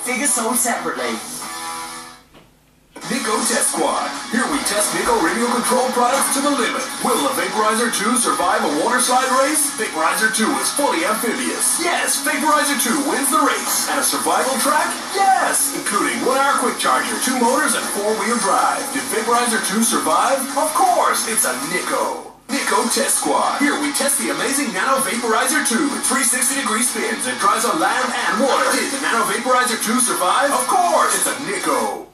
Figure sold separately. Nikko Test Squad. Here we test Nikko radio control products to the limit. Will the Vaporizer 2 survive a water slide race? Vaporizer 2 is fully amphibious. Yes, Vaporizer 2 wins the race. And a survival track? Yes, including 1-hour quick charger, 2 motors, and 4-wheel drive. Did Vaporizer 2 survive? Of course, it's a Nikko. Nikko Test Squad. Here we test the amazing Nano Vaporizer 2 with 360-degree spins and dries on land and water. Did the Nano Vaporizer 2 survive? Of course, it's a Nikko.